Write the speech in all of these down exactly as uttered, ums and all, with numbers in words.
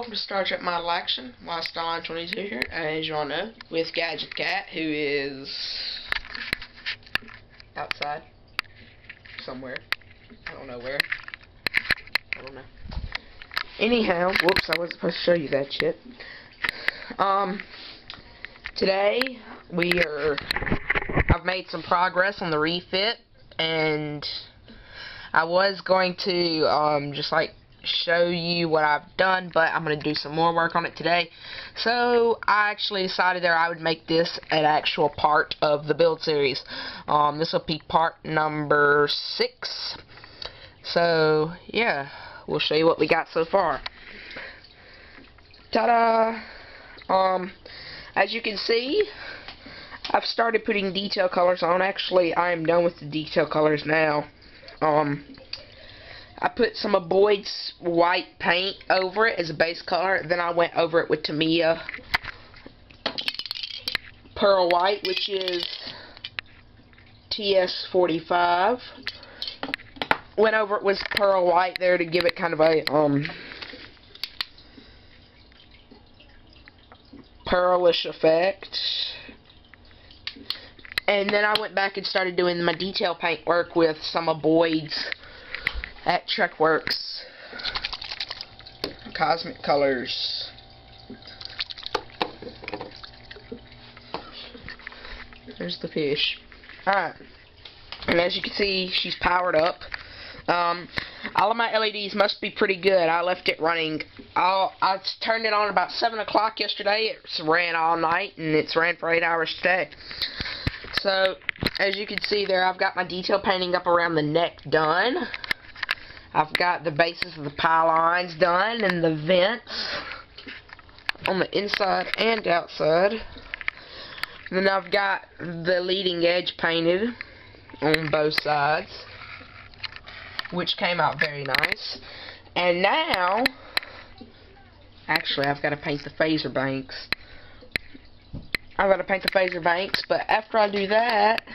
welcome to Star Trek Model Action. Lifestyle twenty-two here, as you all know, with Gadget Cat, who is outside somewhere. I don't know where. I don't know. Anyhow, whoops, I wasn't supposed to show you that shit. Um, today we are. I've made some progress on the refit, and I was going to um just like show you what I've done, but I'm going to do some more work on it today. So I actually decided that I would make this an actual part of the build series. Um, this will be part number six. So yeah, we'll show you what we got so far. Ta-da! Um, as you can see, I've started putting detail colors on. Actually, I am done with the detail colors now. Um, I put some of Boyd's white paint over it as a base color. Then I went over it with Cya Pearl White, which is T S forty-five. Went over it with Pearl White there to give it kind of a um pearlish effect. And then I went back and started doing my detail paint work with some of Boyd's at Trekworks Cosmic Colors. There's the fish. Alright. And as you can see, she's powered up. Um, all of my L E Ds must be pretty good. I left it running. I'll, I turned it on about seven o'clock yesterday. It ran all night, and it's ran for eight hours today. So, as you can see there, I've got my detail painting up around the neck done. I've got the bases of the pylons done and the vents on the inside and outside. Then I've got the leading edge painted on both sides, which came out very nice. And now, actually, I've got to paint the phaser banks. I've got to paint the phaser banks, but after I do that,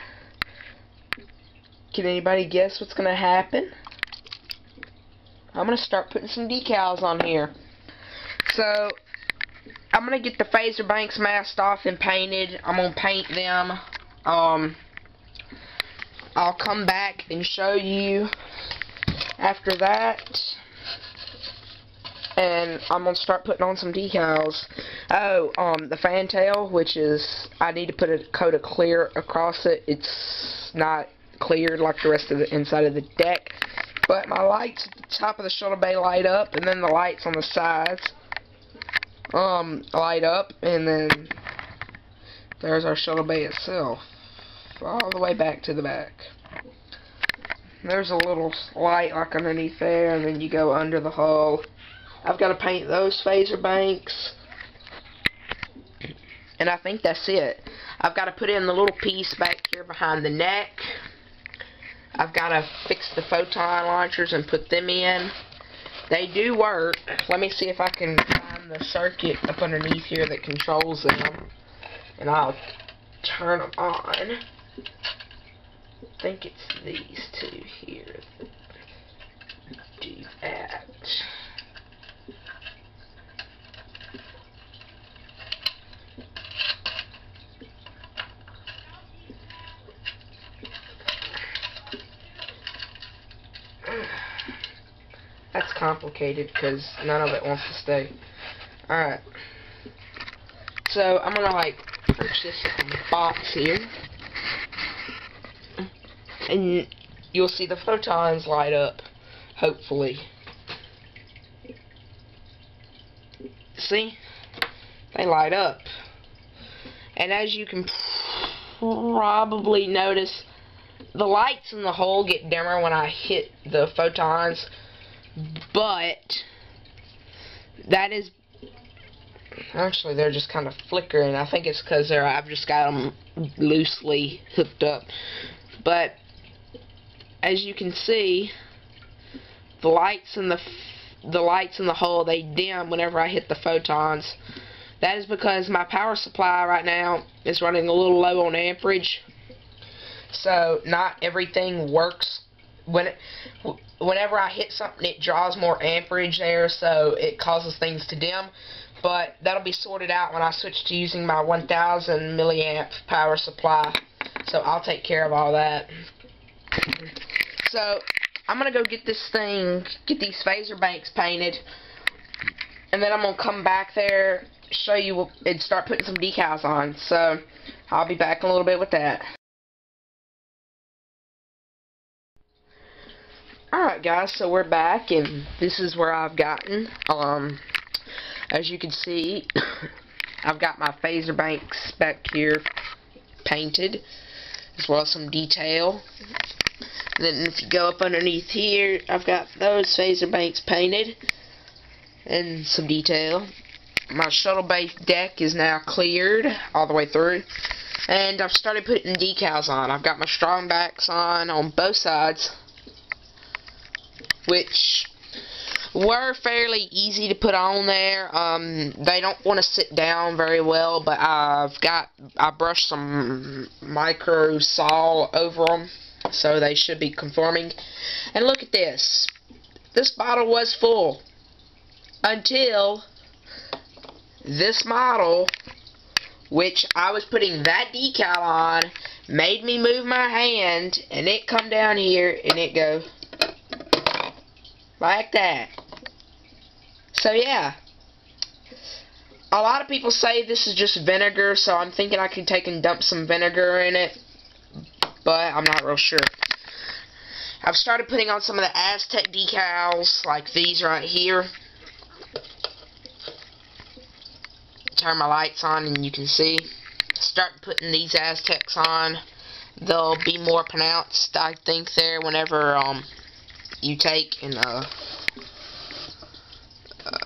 can anybody guess what's going to happen? I'm going to start putting some decals on here. So, I'm going to get the phaser banks masked off and painted. I'm going to paint them. Um, I'll come back and show you after that. And I'm going to start putting on some decals. Oh, um, the fantail, which is, I need to put a coat of clear across it. It's not cleared like the rest of the inside of the deck. But my lights at the top of the shuttle bay light up, and then the lights on the sides um, light up, and then there's our shuttle bay itself, all the way back to the back. There's a little light like underneath there, and then you go under the hull. I've got to paint those phaser banks, and I think that's it. I've got to put in the little piece back here behind the neck. I've got to fix the photon launchers and put them in. They do work. Let me see if I can find the circuit up underneath here that controls them, and I'll turn them on. I think it's these two here that do that. That's complicated because none of it wants to stay. Alright. So I'm gonna like push this in the box here. And you'll see the photons light up, hopefully. See? They light up. And as you can probably notice, the lights in the hole get dimmer when I hit the photons, but that is actually, they're just kind of flickering. I think it's because they're I've just got them loosely hooked up. But as you can see, the lights in the the lights in the hole, they dim whenever I hit the photons. That is because my power supply right now is running a little low on amperage. So not everything works when it, whenever I hit something, it draws more amperage there, so it causes things to dim. But that'll be sorted out when I switch to using my one thousand milliamp power supply. So I'll take care of all that. So I'm gonna go get this thing, get these phaser banks painted, and then I'm gonna come back there, show you, and start putting some decals on. So I'll be back in a little bit with that. Alright guys, so we're back, and this is where I've gotten. Um, as you can see, I've got my phaser banks back here painted, as well as some detail. Then if you go up underneath here, I've got those phaser banks painted, and some detail. My shuttle base deck is now cleared all the way through, and I've started putting decals on. I've got my strong backs on on both sides, which were fairly easy to put on there. Um, they don't want to sit down very well, but I've got I brushed some micro sol over them, so they should be conforming. And look at this. This bottle was full until this model, which I was putting that decal on, made me move my hand, and it come down here and it go like that. So yeah, a lot of people say this is just vinegar, so I'm thinking I could take and dump some vinegar in it, but I'm not real sure. I've started putting on some of the Aztec decals, like these right here. Turn my lights on and you can see. Start putting these Aztecs on. They'll be more pronounced, I think, there whenever um you take and uh, uh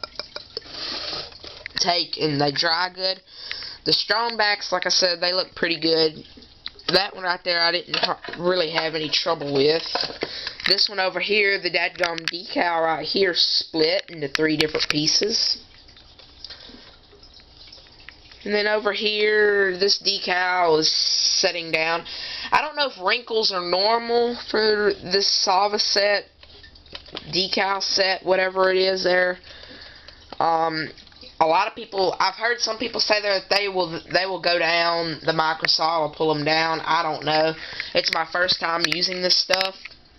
take and they dry good. The strong backs, like I said, they look pretty good. That one right there I didn't really have any trouble with. This one over here, the dadgum decal right here, split into three different pieces. And then over here, this decal is setting down. I don't know if wrinkles are normal for this Salva set, decal set, whatever it is there. Um, a lot of people, I've heard some people say that they will they will go down the microsol or pull them down. I don't know. It's my first time using this stuff.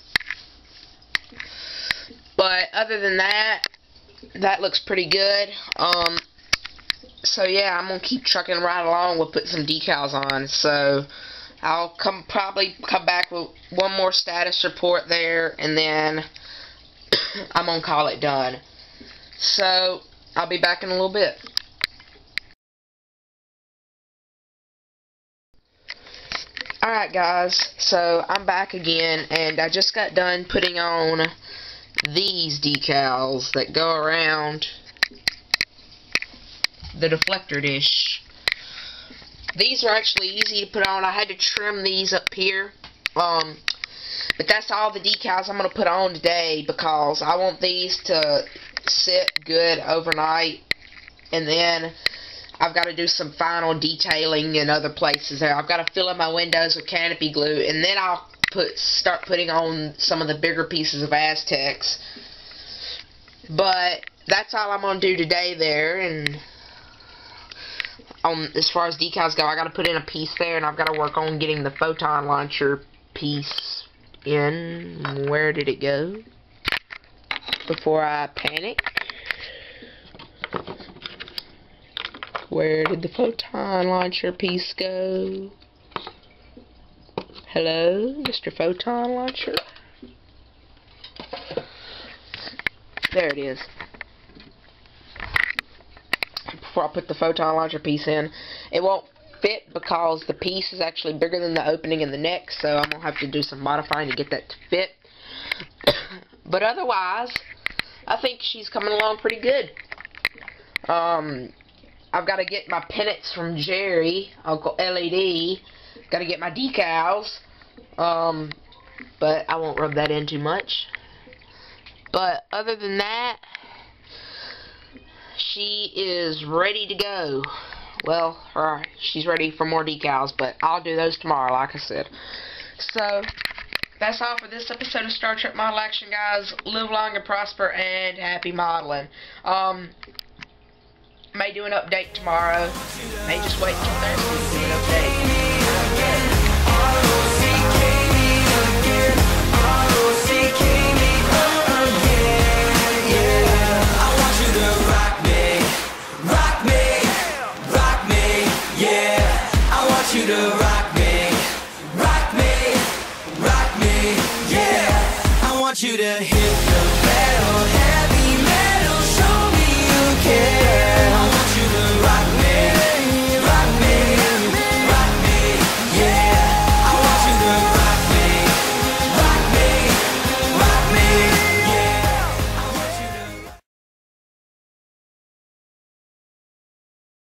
But other than that, that looks pretty good. Um, so yeah, I'm gonna keep trucking right along with putting some decals on. So I'll come probably come back with one more status report there, and then I'm gonna call it done. So I'll be back in a little bit. Alright guys, so I'm back again, and I just got done putting on these decals that go around the deflector dish. These are actually easy to put on. I had to trim these up here, um, but that's all the decals I'm going to put on today, because I want these to sit good overnight, and then I've got to do some final detailing in other places there. I've got to fill in my windows with canopy glue, and then I'll put start putting on some of the bigger pieces of Aztecs. But that's all I'm going to do today there. And um, as far as decals go, I got to put in a piece there, and I've got to work on getting the photon launcher piece in. Where did it go? Before I panic. Where did the photon launcher piece go? Hello, Mister Photon Launcher? There it is. Before I put the photon launcher piece in, it won't fit because the piece is actually bigger than the opening in the neck, so I'm going to have to do some modifying to get that to fit. But otherwise, I think she's coming along pretty good. Um, I've got to get my pennants from Jerry, Uncle L E D. Got to get my decals. Um, but I won't rub that in too much. But other than that, she is ready to go. Well, her, she's ready for more decals, but I'll do those tomorrow, like I said. So, that's all for this episode of Star Trek Model Action, guys. Live long and prosper, and happy modeling. Um, may do an update tomorrow. May just wait until Thursday to do an update. You to rock me, rock me, rock me, yeah. I want you to hear